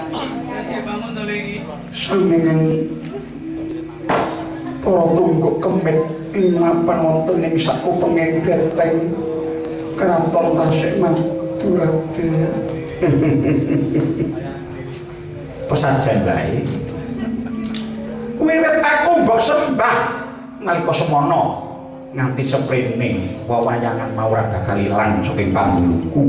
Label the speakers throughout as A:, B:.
A: Sanging para tungguk kemit ing mapan wonten ing sakupenging beteng Kraton Tasikmalaya. Pesajan bae. Wiwit aku mbok sembah nalika semana nganti seprene wewayangan mau ora bakal ilang saking pambuluku.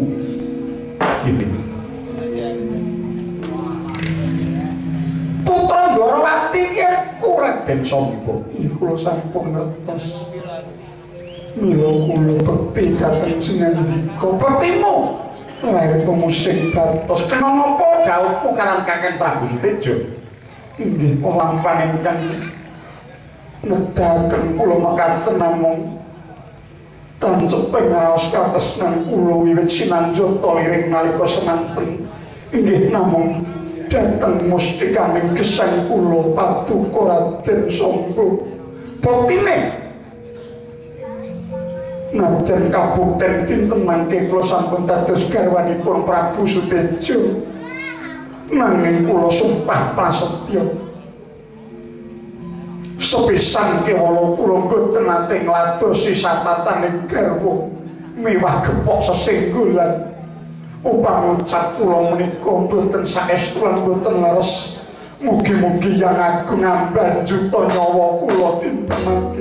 A: Putra Ndwarawati iku Raden Samba kula sampun ngertos. Mila kula bekti dhateng Singandika. Bektimu lair tumusing batos kena napa dawuhmu kalan Kakang Prabu Suteja? Inggih lampahan ingkang nedahaken kula mekaten namung tanceping raos katresnan kula wiwit sinanjata liring nalika semanten. Inggih namung dhateng mustikaning gesang kula paduka Raden Samba. Boktine najan kabukten dinten mangke kula sampun dados garwanipun Prabu Suteja. Nanging kula sumpah prasetya sepisan kewala kula boten nate ngladosi satataning garwa miwah gepok sesenggulan. Upami ucap kula menika boten saestu lan boten leres. Mugi-mugi Yang Agung ambanjuta nyawa kula dinten mangke.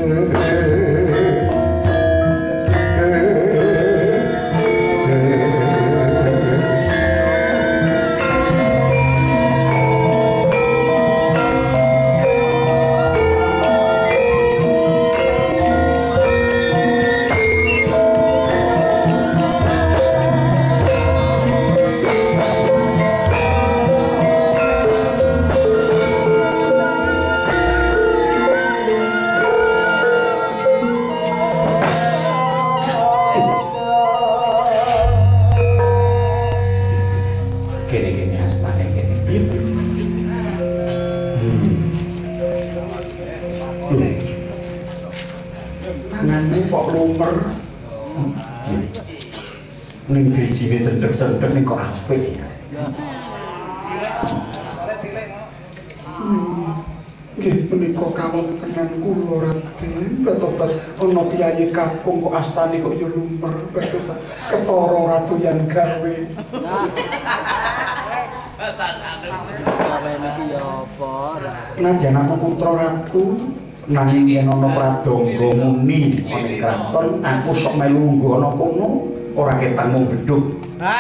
A: Ning drijine cendhek-cendhek ning kok apik ya. Nggih menika kawontenan kula Raden. Betobat ana piyayi kakung kok astane kok ya lumer. Betobat ketara ratu yang gawe. Najan aku putra ratu nanging yen ana pradangga muni ning kraton aku sok melu lungguh ana kono. Ora ketang mung bedhug.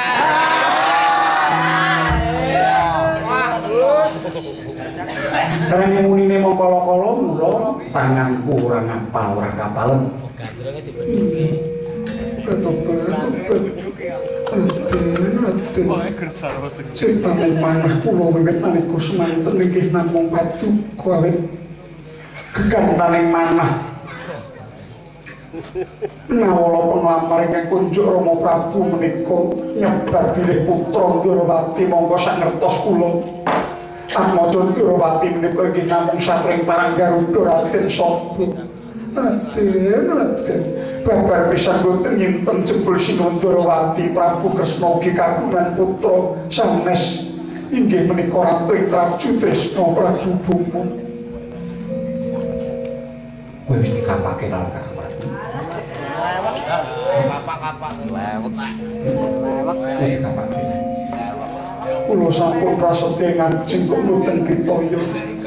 A: Karena munine mung kala-kala mula tanganku ora ngapal ora kapalen. Nggih. Betul-betul. Ciptane manah kula wiwit nalika semanten nggih namung paduka awit gegantaning manah. Nawala penglamar ingkang kunjuk Rama Prabu menika nyebat bilih putra Ndwarawati mongko sak ngertos kula. Atmaja Ndwarawati menika inggih namung satring parang Garuda Raden Samba. Raden, babar pisan boten nyinten jebul Sina Ndwarawati Prabu Kresna ugi kagungan putra sanes inggih menika Ratu ing Traju Tresna Prabu Buma. Kowe wis dikapake karo kapak lewat wis dikapake. Kula sampun prasetya ngajeng kok mboten pitaya.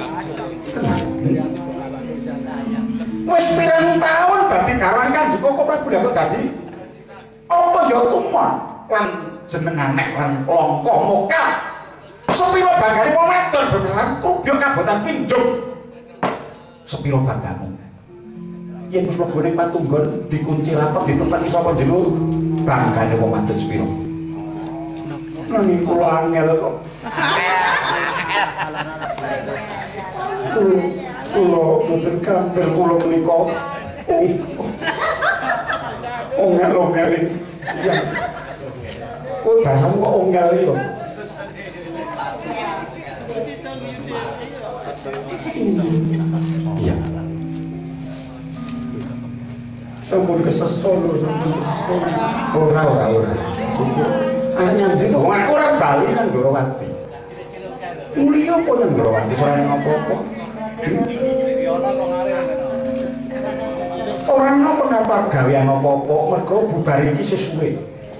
A: Wis pirang taun dadi garwan Kanjeng kok Prabu Dawa dadi apa ya tumon lan jenengane lan langka moka. Sepiro banggane wong wedon bebesan kubyuk kabotan pinjung. Sepiro banggamu? Yen wis mlebu ning patunggon dikunci rapat ditenteni sapa jero banggane wong wadon sepiro. Nanging kula angel kok. Kula boten kampil kula menika. Ongel-ongel. Ya. Kowe bahasamu kok ongel yo. Iya. Sampun kesesol lho, sampun kesesol. Ora. Susu. Anyang itu aku ora bali nang Ndwarawati. Muli apa yang Ndrawati ora ning apa-apa? Ora ana penapa gawean apa-apa mergo bubar iki sesuwe.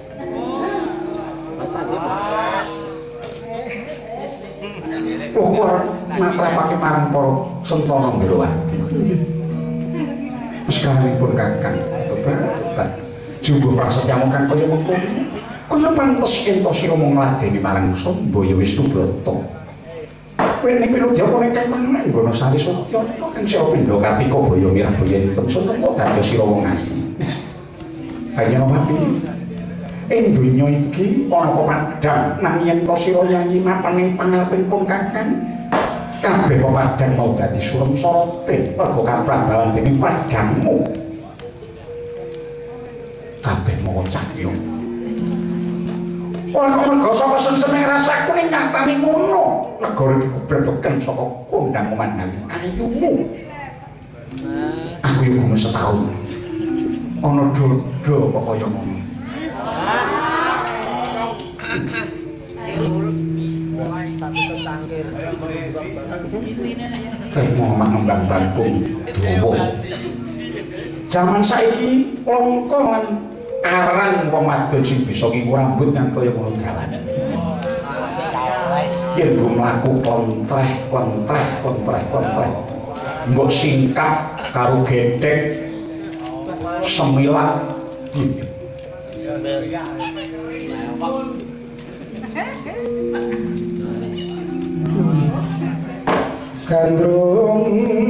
A: Kok matrapake marang para sentana Ndrawati. Sekarangipun Kakang tobat. Jumbuh prasetyamu kang kaya mengkono. Kaya pantes ento sira mung ngladeni marang Sambaya Wisnubrata. Kowe ning Pilodya apa ning Kang Manggono Sari Sutya kang Sya Pindha Kartika Baya Mirah Baya enten sutema dados sira wong ayu. Kanyawati ing donya iki ana apa padhang nang yen to sira nyanyi mapan ing pangarepipun Kakang kabeh pepadhang mau dadi surem sorote mergo kaprabawan dening padhangmu kabeh mau cahya ora kok mergo sapa sing rasaku ning nyatane ngono negara iki kubretoken saka kondang memandang ayumu aku yo gumun setahun ana dodo kok kaya ngono Muhammad nembang bangkung dawa. Jaman saiki langka lan arang wong wadon sing bisa ngingu rambut nang kaya ngono gawane. Yen go mlaku kontreh. Mbok singkap karo gedhek semilak piye. Gandrung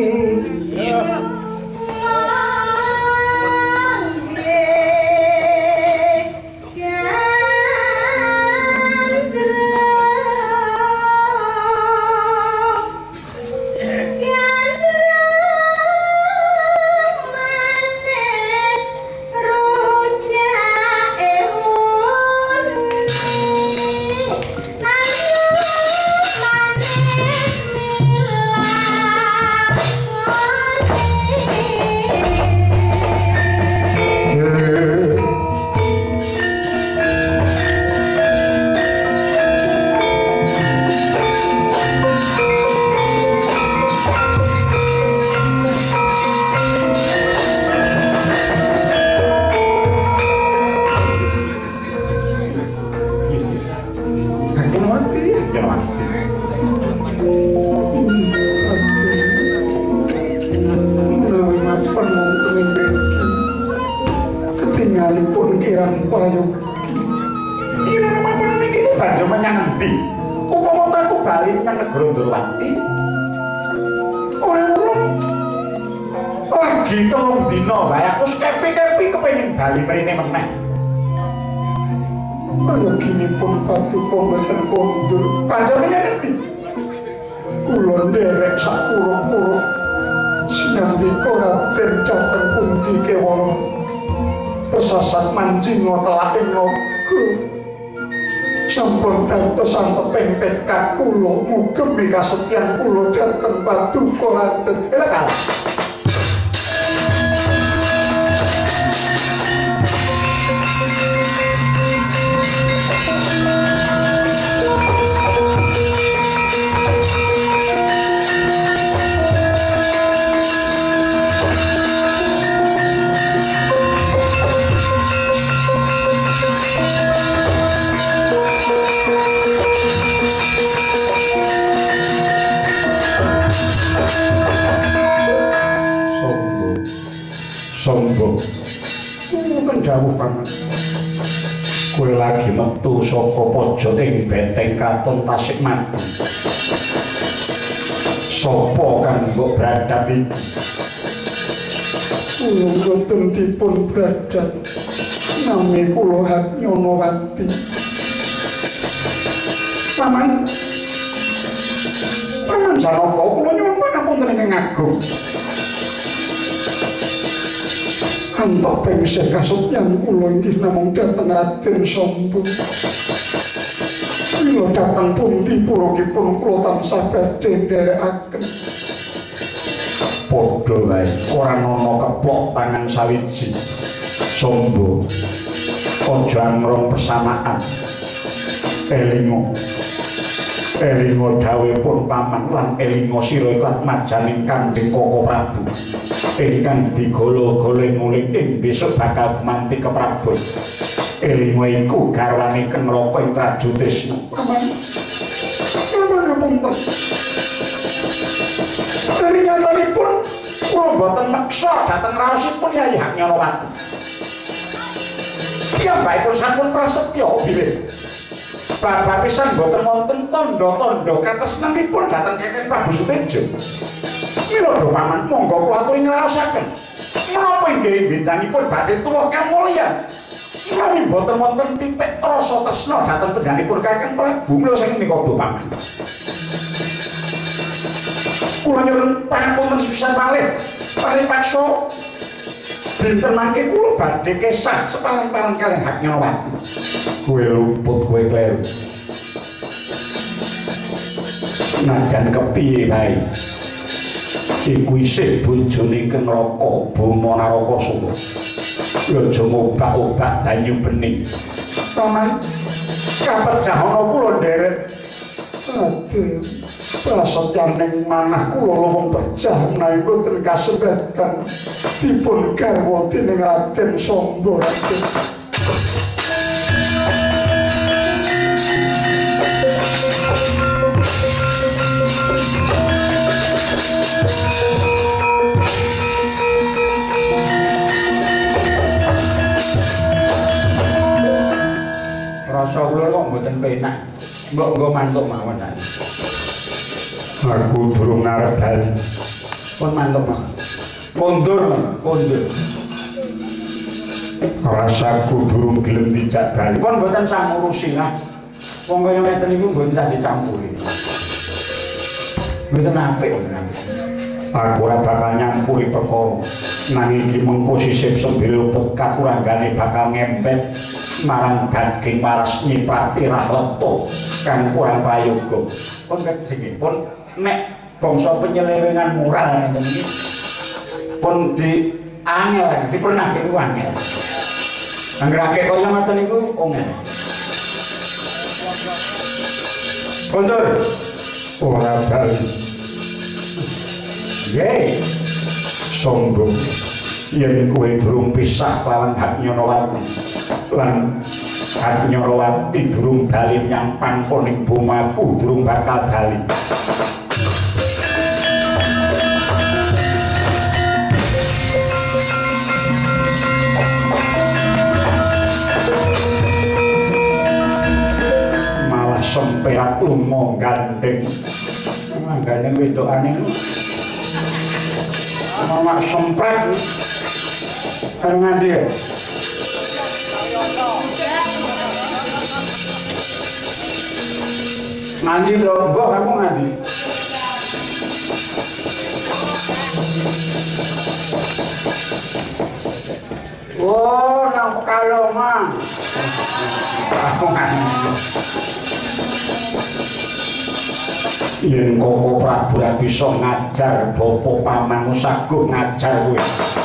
A: pesasat mancing ngotelake naga sampun dados anteping tekad kula mugemi kasetyan kula dhateng Paduka Raden elak dawuh paman kowe lagi metu saka pojok ing Beteng Kraton Tasikmalaya sapa kang mbok bradat iki kula boten dipun bradat nami kula Hatnyonowati paman Janaka kula nyuwun pangapunten ingkang agung antuk pengsih kasutyan kula inggih namung dhateng Raden Samba. Mila dhateng pundi purukipun kula tansah badhe nderekaken. Padha wae ora ana kepok tangan sawiji. Samba aja amrong pesamaan. Elingo. Elinga dawuhipun paman lan elinga sira iklat majaning Kanjeng Koko Prabu ingkang digolo-golo nguling ing besok bakal manti ke Prabu. Elinga iku garwane Kenraka ing Traju Trisna. Paman punten. Ternyatipun kula boten meksa dhateng raosipun Yayi Haknyonowati. Piyambakipun sampun prasetya bilih. Bapak pisan boten wonten tandha-tandha katresnanipun dhateng Kakang Prabu Sutejo. Mila do paman monggo kula aturi ngraosaken. Menapa inggih benjanipun badhe tuwuh kamulyan. Menawi boten wonten titik rasa tresna dhateng pendhanipun Kakang Prabu mila saking menika do paman. Kula nyuwun pangapunten sepisan malih. Paripaksa dinten mangke kula badhe kesah separan-paran kaliyan Haknyonowati. Kowe luput, kowe kleru. Najan kepiye bae. Iku isih bojone Kenraka, Bama Narakasura. Aja ngobak-obak banyu bening. Paman, kapejahana kula nderek. Aduh, prasetyaning manah kula luwung pejah menawi boten kasebatan dipun garwa dening Raden Samba Raden. Rasa kula kok mboten penak. Mbok nggo mantuk mawon. Aku durung ngarep bali. Pun mantuk mawon. Kondur. Rasaku durung gelem dijak bali. Pun mboten sang ngurusi lah. Wong kaya ngeten niku mboten sak dicampuri. Mboten apik wonten. Aku ora bakal nyampuri perkara. Nanging iki mengko sisip sembire katuranggane bakal ngempet marang daging waras nyiprati rah leto kang kurang prayoga. Pun kejengipun nek bangsa penyelewengan moral ngeten iki pun di angel dipernah niku angel. Anggerake kaya ngoten niku ongel. Kondur ora bali. Ye sombong yen kowe durung pisah lawan Haknyonowati lan Haknyonowati durung bali nyang pangkoning bomaku durung bakal bali. Malah semperak lunga gandeng wedokane mamak sempret karo ngendi ya? Nganti lho, mbok kamu nganti. Oh, nang Pekalongan. Aku nganti. Yen Koko Prabu ra bisa ngajar bapa pamanmu saguh ngajar kowe.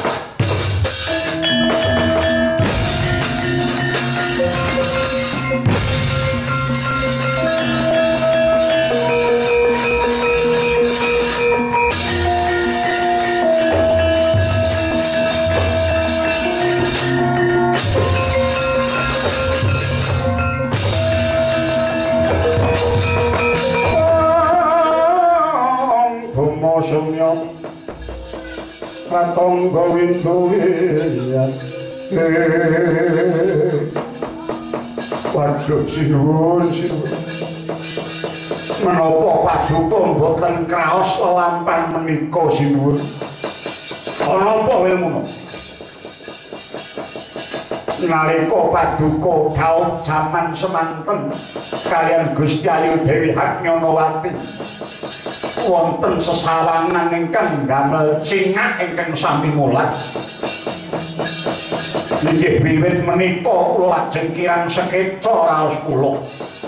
A: Sumya Pratangga Winduwiyan waduh sinuwun menapa paduka mboten kraos lelampahan menika sinuwun ana apa wilmuna nalika paduka daud jaman semanten kalian Gusti Ayu Dewi Haknyonowati wonten sesawangan ingkang damel cingak ingkang sami mulat. Inggih wiwit menika kula lajeng kirang sekeca raos kula.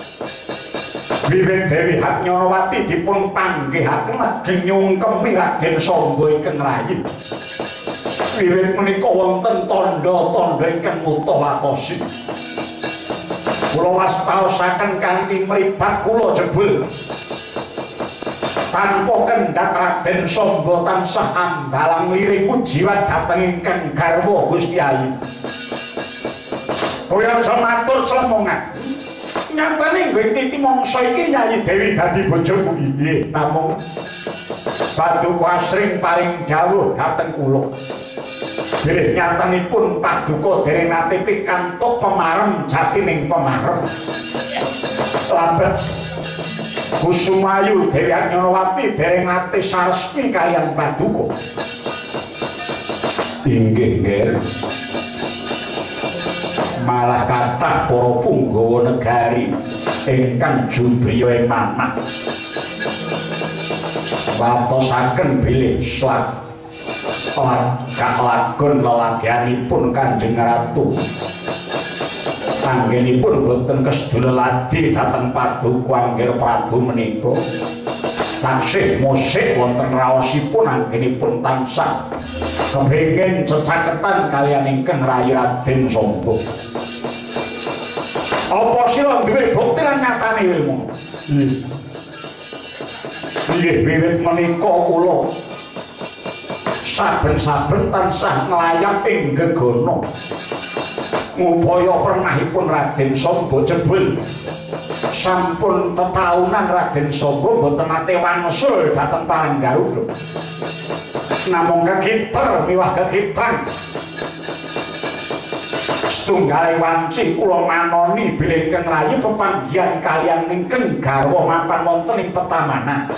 A: Wiwit Dewi Haknyonowati dipun panggihaken lajeng nyungkemi Raden Samba ingkang rayi. Wiwit menika wonten tandha-tandha ingkang mutawatosi. Kula wastaosaken kanthi mripat kula jebul tanpa kendhat Raden Samba tansah ambalang liring pujiwan dhateng ingkang garwa Gusti Ayu. Kaya aja matur clemongan. Nyatane nggih titi mangsa iki Yayi Dewi dadi bojoku nggih. Namung Paduka asring paring dawuh dhateng kula. Bilih nyatanipun Paduka dereng nate pikantuk pemarem jatining pemarem. Labet Kusumayu Dewi Anyanawati dereng nate saresmi kaliyan Paduka. Inggih nggih. Malah kathah para punggawa negari ingkang jubriya manah watosaken bilih lagon lelagyanipun Kanjeng Ratu anggenipun boten kesedula ladi dhateng Paduka Anggir Prabu menika taksih musik wonten raosipun anggenipun tansah kepengin cecaketan kaliyan ingkang rayi Raden Samba. Apa sira duwe bukti lan nyatane ilmu? Nggih, wiwit menika kula saben-saben tansah nglayap ing gegana ngupaya pernahipun Raden Samba jebul sampun tetaunan Raden Samba boten nate wangsul dhateng Paranggaruda. Namung kegiter miwah kegitrang setunggal wanci kula manoni bilih ingkang rayi pepanggihan kaliyan ingkang garwa mapan wonten ing petamanan.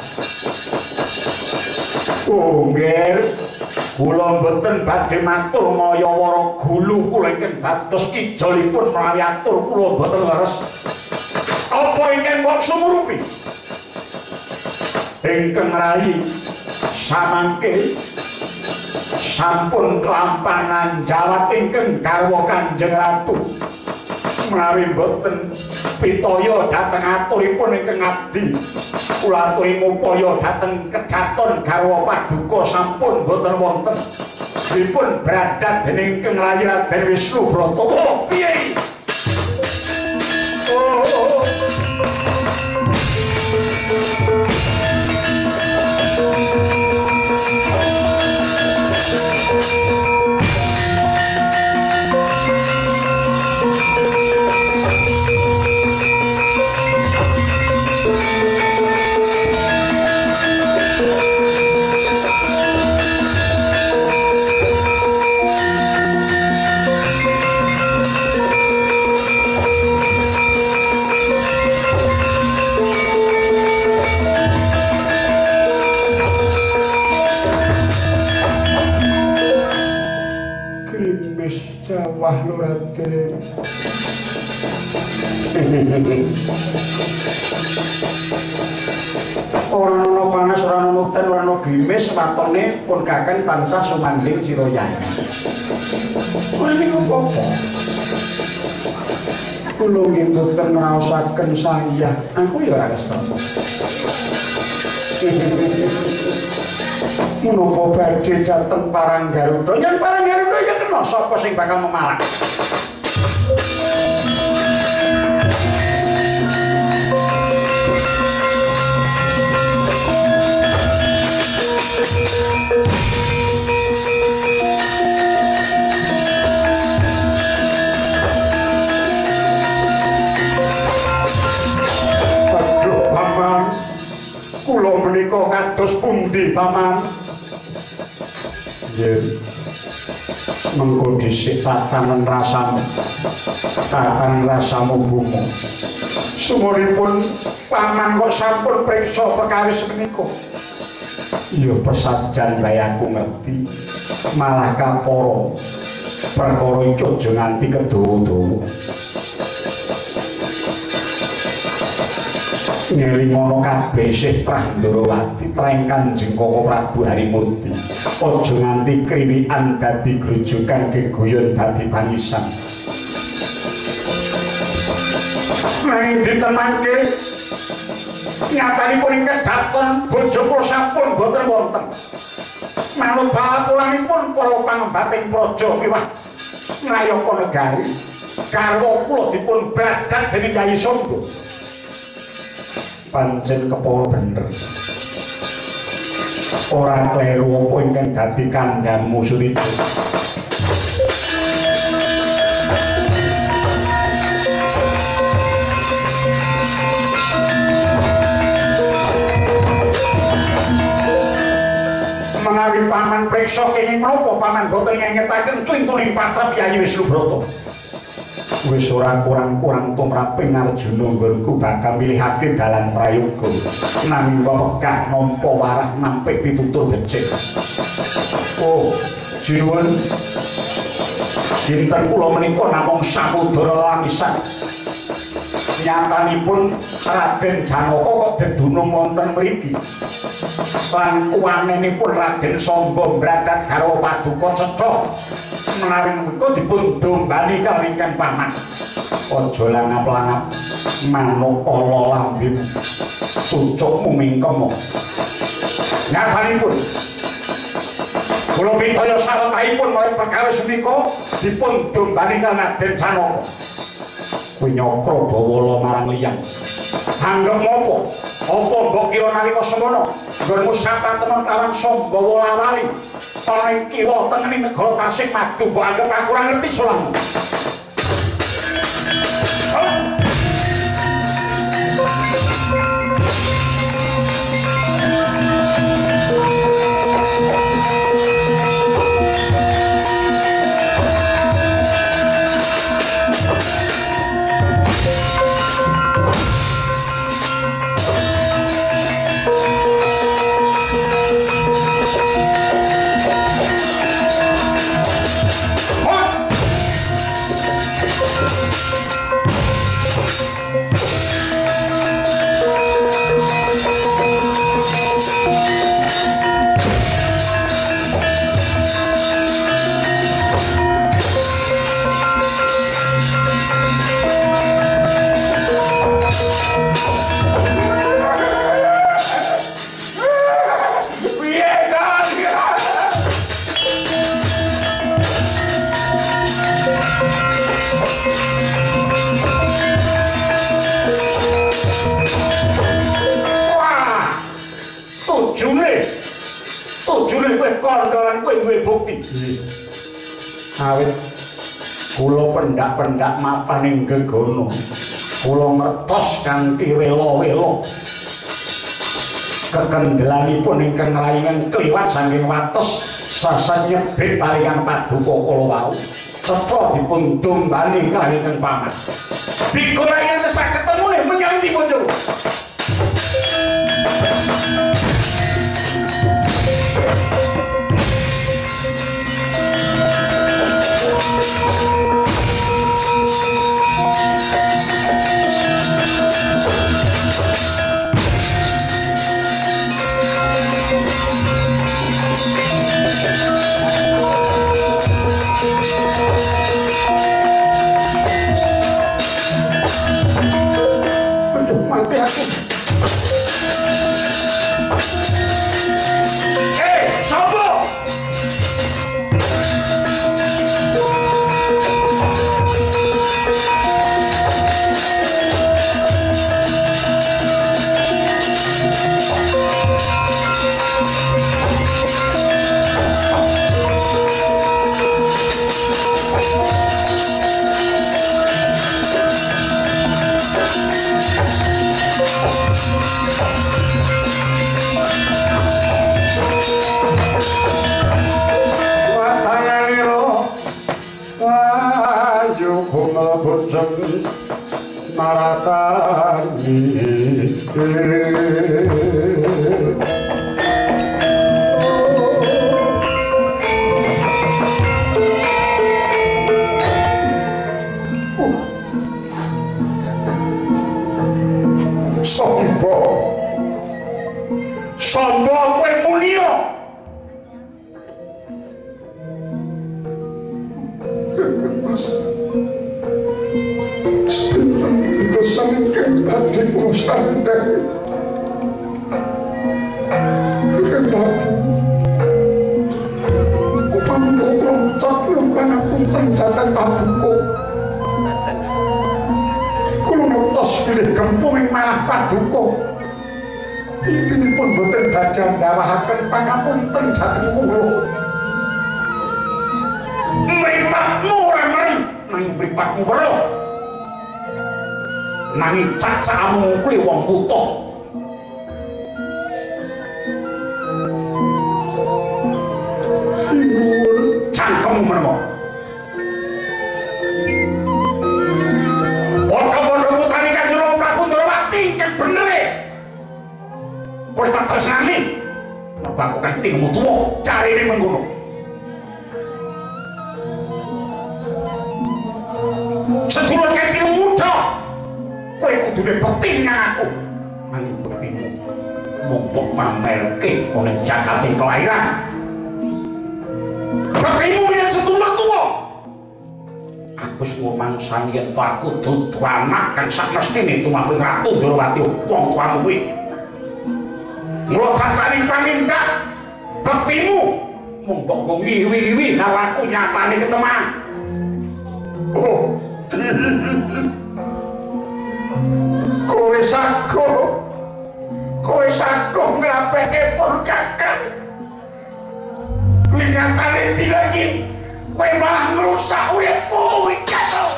A: Oh nggih, kula mboten badhe matur maya-wara gulu kula ingkang dados ijolipun menawi atur kula mboten leres. Apa ingkang kok sumurupi? Ingkang rayi samangke sampun kelampanan jawat ingkang garwa Kanjeng Ratu menawi boten pitaya dhateng aturipun ingkang abdi kula aturi ngupaya dhateng kedaton garwa Paduka sampun boten wonten dipun bradat dening ingkang rayi Raden Wisnu Brata. Oh piye? Jawah lho Raden. Ora ana panas, ora ana udan, ora ana grimis, watone pun kakang tansah sumandhing sira Yai. Ora niku apa? Kula nggih mboten ngraosaken saya. Aku ya ora resep. Menapa badhe dhateng Paranggaruda? Yen Paranggaruda ya kena sapa sing bakal memalak? Aduh, Paman. Kula menika kados pundi, Paman? Yen mengko dhisik tatanen rasamu bunga sumuripun Paman kok sampun priksa perkawis menika ya pesajan bae aku ngerti malah kapara perkara iki aja nganti kedawa-dawa ngelingono kabeh sih Prandrawati treng Kanjeng Koko Prabu Harimurti aja nganti kriwikan dadi grujukan gegoyon dadi tangisan nanging ditenangke nyatanipun ing kedaton bojo kula sampun boten wonten manut balapulanipun para pangembating praja miwah ngayaka negari garwa kula dipun bradat dening Yayi Samba pancen kepara bener ora kleru apa ingkang dadi kandhangmu Suridyo. Menawi paman preksa kenging menapa paman boten ngengetaken klintuning patrap Yayi Wisnubrata. Wis ora kurang-kurang tumrap Arjuna nggonku bakal milihake dalan prayoga nanging wegah nampa warah nampik pitutur becik. Oh, jinuwun. Dinten kula menika namung samudra langisan. Nyatanipun Raden Janaka kok dedunung wonten mriki. Lan kuwanenipun Raden Samba brakat garwa paduka cetha menawi menika dipun dombani kalih ingkang paman. Aja langap-langap manuk ala lambe cucukmu mingkem. Nyatanipun kula pitaya sawetahipun mulai perkawis menika dipun dombani kalih Raden Janaka. Kuwi nyokro bawala marang liyang. Anggep ngopo? Apa mbok kira nalika semono nggonmu sapatemen kawan Sambhawa Lawali ana ing kiwa tengening negara Tasik Madu mbok anggap aku ora ngerti solang. Awit kula pendak-pendak mapaning gegono kula ngertos kanthi wela-wela kekendelanipun ingkang raingan kliwat saking wates sasat nyebit paringan paduka kala wau cetha dipun dombani kalih ingkang paman dikuraingan saged temune menyang dipun Jung. Ibinipun boten badhe ndawahaken pangapunten dhateng kula. Mripatmu ora mrih, nanging mripatmu weruh. Nanging cacamu kuwi wong buta. Sinuwun cangkemmu menawa. Padha-padha putrane Kanjeng Prabu Ndrawati kang bener. Kowe tak tresnani. Mergo aku kan tingmu tuwa, carine mengkono. Sedulur kang muda. Kowe kudune bekti nang aku. Nanging bektimu mumpung pamerke ana jakate kelahiran. Bektimu menyang sedulur tuwa. Aku wis ngomangsan yen aku dudu anak kang sakmestine tumaping Ratu Ndrawati wong tuamu kuwi. Mula cacaning pamindak bektimu mung mbok ngiwi-iwi karo aku nyatane ketemang. Oh. Kowe sago ngrapeke pun kakang. Lingatane dilagi kowe malah ngrusak uripku iki.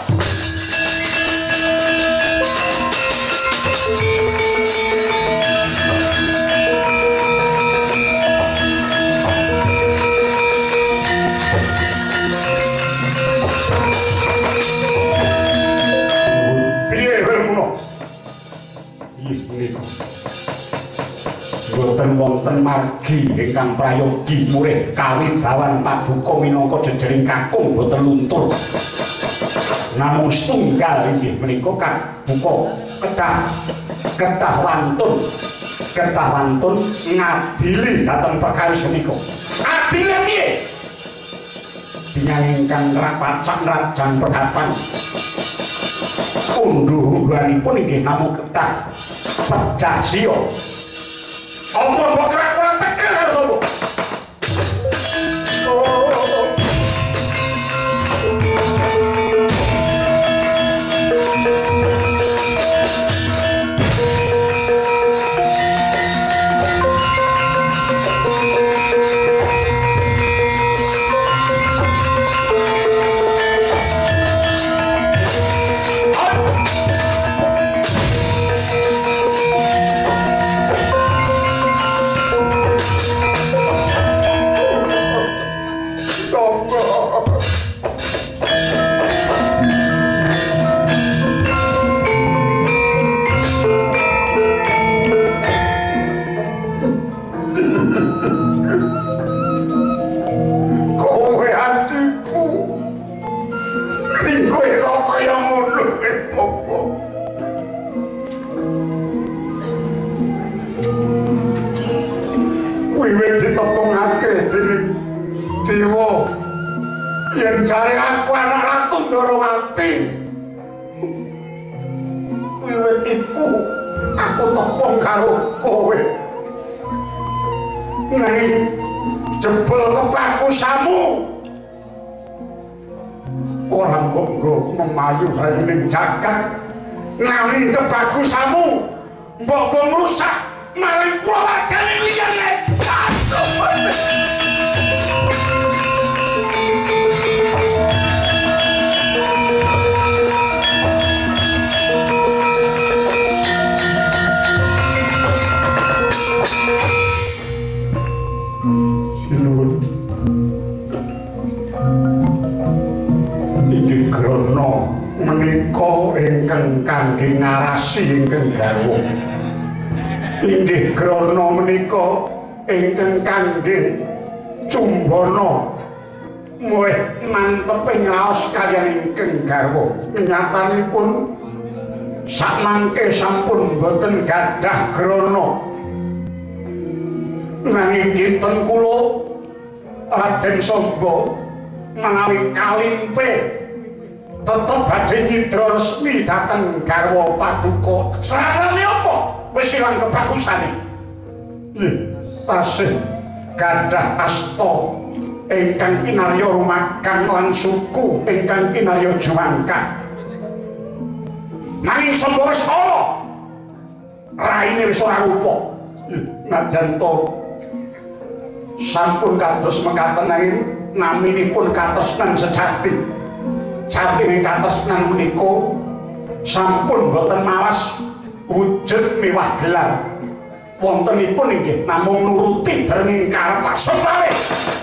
A: Boten wonten margi ingkang prayogi murih kawibawan paduka minangka jejering kakung boten luntur. Namung setunggal inggih menika kabuka kedah wantun ngadili dhateng perkawis menika. Adile piye? Dinang ingkang rapacak rajang perhatan. Unduh-unduhanipun inggih namung kedah pecah sia. Apa mbok kurang tekel karo sapa? Yen jare aku anak Ratu Ndrawati. Wiwit iku aku tepung karo kowe. Nanging jebul kebakusamu ora mbok memayu ning jagat. Nanging kebagusamu mbok ngrusak marang keluargane liyane. Sinuwun inggih grana menika ingkang kangge ngarasi ingkang garwa. Inggih grana menika ingkang kangge cumbana muih manteping raos kaliyan ingkang garwa. Nyatanipun sakmangke sampun boten gadah grana. Nanging kinten kula Raden Samba menawi kalimpe tetep badhe nyidra resmi dhateng garwa paduka. Sarane apa? Wis ilang kebagusane. Nggih, tasih gadah asta ingkang kinarya rumagang lan suku ingkang kinarya juangkah. Nanging Samba wis ala. Raine wis ora rupa. Najan to sampun kados mekaten nanging naminipun katresnan sejati. Jatine katresnan menika sampun boten mawas wujud mewah gelar. Wontenipun inggih namung nuruti derenging kareptasun malih.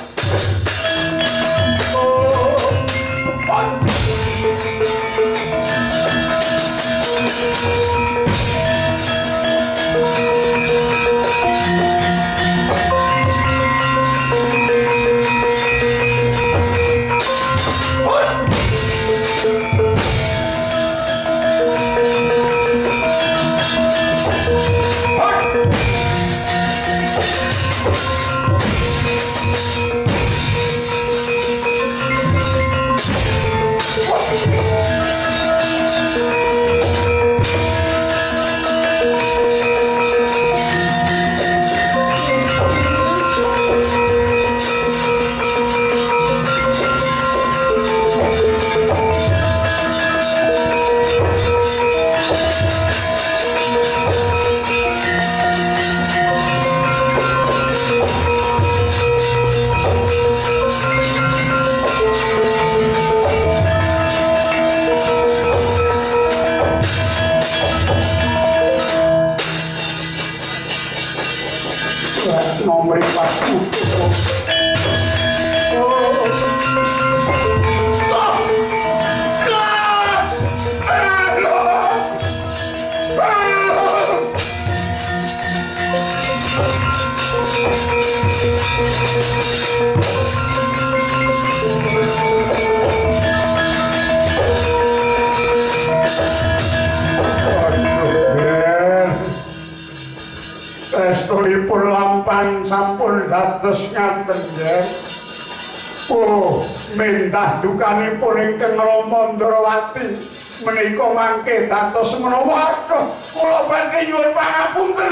A: Tresnanipun lampah sampun dados ngaten nggih. Oh, mentah dukanipun ingkang Rama Ndrawati menika mangke dados menawa kula badhe nyuwun pangapunten.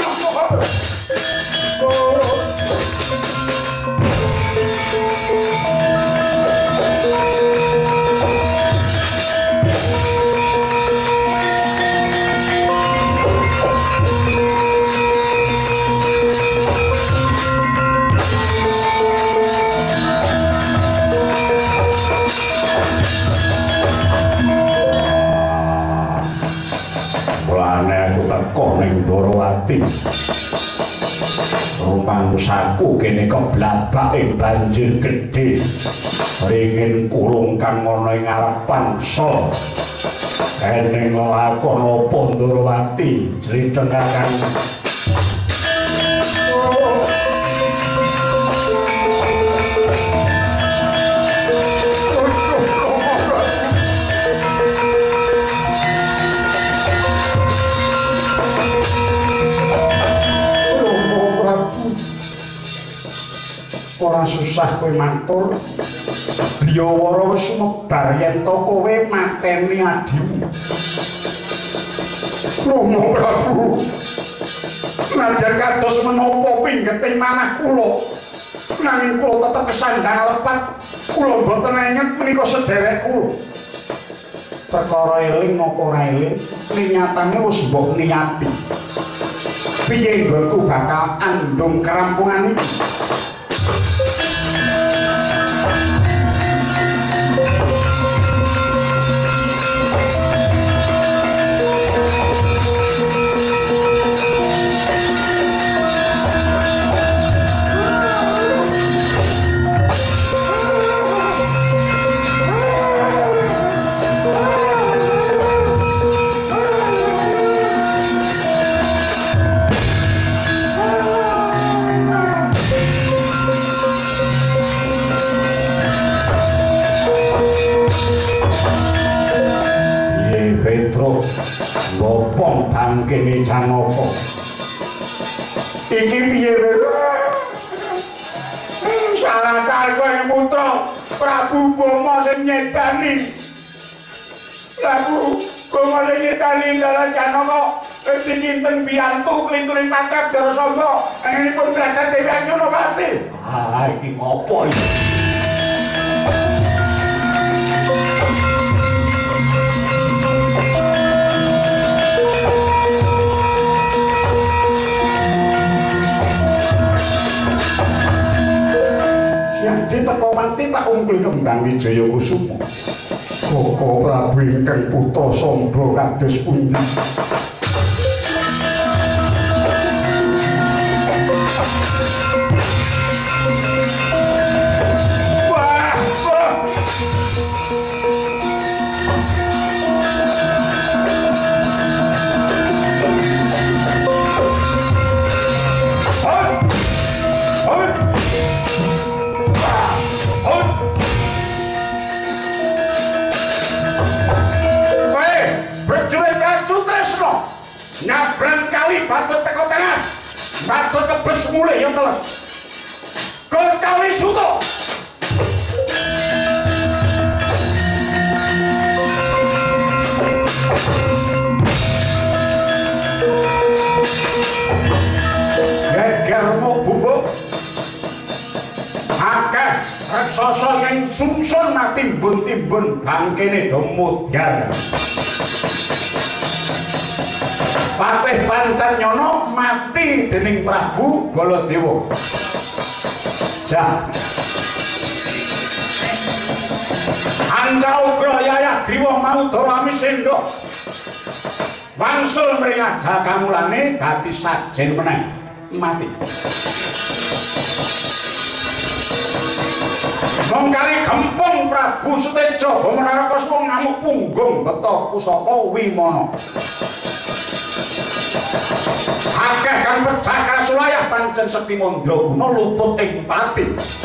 A: Mulane aku teko ning Ndrawati. Rumangsaku kene keblabak ing banjir gedhe. Ringin kurung kang ana ing ngarepan sol. Ening lakon apa Ndrawati jlithengaken. Ora susah kowe matur. Biyawara wis sumebar yen to kowe mateni adimu. Rama Prabu. Najan kados menapa pinggeting manah kula. Nanging kula tetep kesandang lepat. Kula mboten enyet menika sederek kula. Perkara eling apa ora eling, niatane wis mbok niati. Piye nggonku bakal andung kerampungan iki? Ngopong bangkene Janaka. Iki piye salah kowe putra Prabu Bama sing nyedani. Prabu Bama sing nyedani dalan Janaka dinten biyantu klinturing pangkat Darasamba anginipun berangkat Dewi Anyanawati. Iki ngopo iki? teka mati tak ungkul kembang Wijaya Kusuma. Koko Prabu ingkang putra Sambra kados pundi. Nyabrang kali bacot teko tengah, bacot kebes mulai yang teles. Kecawi suto. Gegermu bubuk. Akeh resoso yang sungsun timbun-timbun bangkene do mudhar. Patih Pancannyono mati dening Prabu Baladewa. Jah. Anca ugra yayah griwa Maudara Amisendra. Wangsul mring Jakamulane dadi sajen meneh mati. Mongkari gempung Prabu Suteja Bamanaraka ngamuk punggung beta pusaka Wimana. Akeh kang pecah kasulayah pancen Sekti Mandraguna luput ing pati.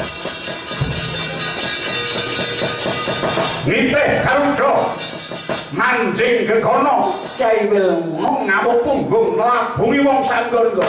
A: Nitih Garuda manjing gegana Kyai Wilmana ngamuk punggung nglabungi wong sanggara.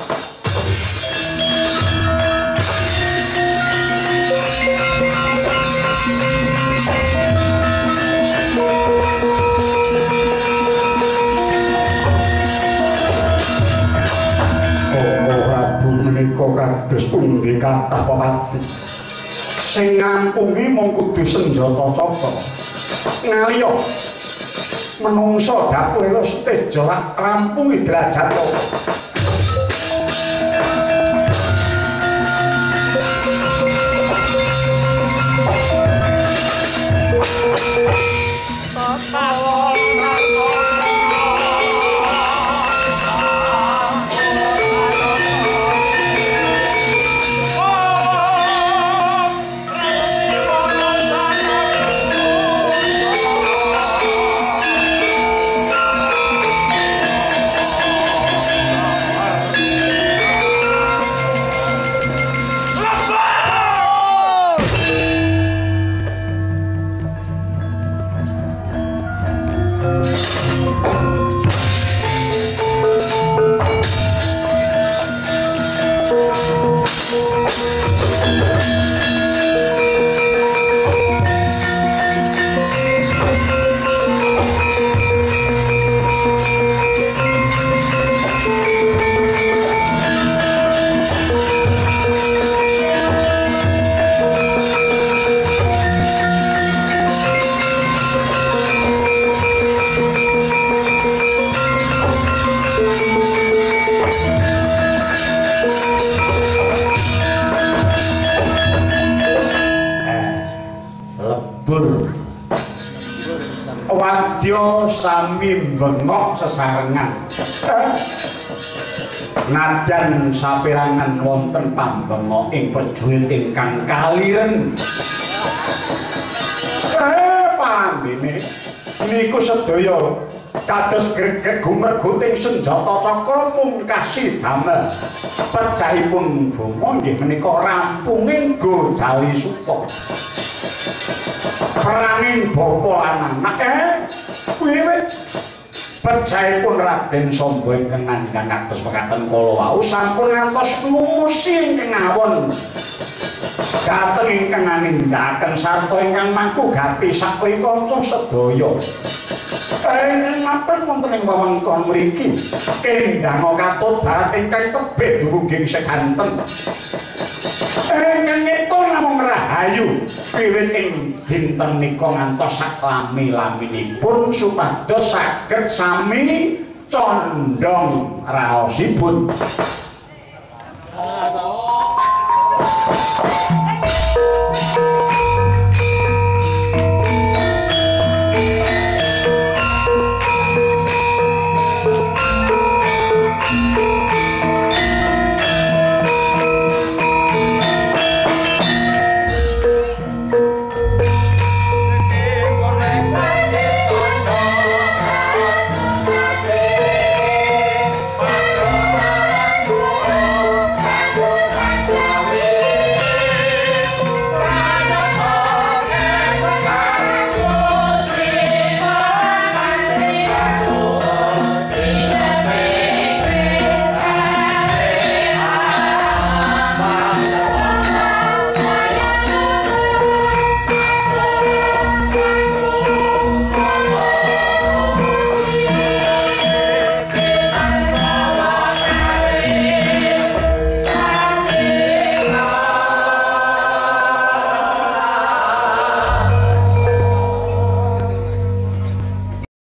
A: Menika kados pundi kathah pepati sing ngampungi mung kudu senjata cakra ngaliya menungsa dapure Suteja rampungi derajat wadya sami bengok sesarengan. Nadyan saperangan wonten pambengok ing prajurit ingkang kaliren. Pandene niku sedaya kados gregeg gumerguting senjata cakra mungkasi damel. Pecahipun boma nggih menika rampunging go Jali Suta. Peranging bapa lan anak wiwit pecahipun Raden Samba ingkang nandhang kados mekaten kala wau sampun ngantos lumusi ingkang awon dhateng ingkang nindakaken sarta ingkang mangku gati saking kanca sedaya. Mapen wonten ing wewengkon mriki kendhang katut barat ingkang tebih dumungging sekanten. Ngeto namung rahayu wiwit ing dinten nika ngantos saklami-laminipun supados saged sami condong raosipun.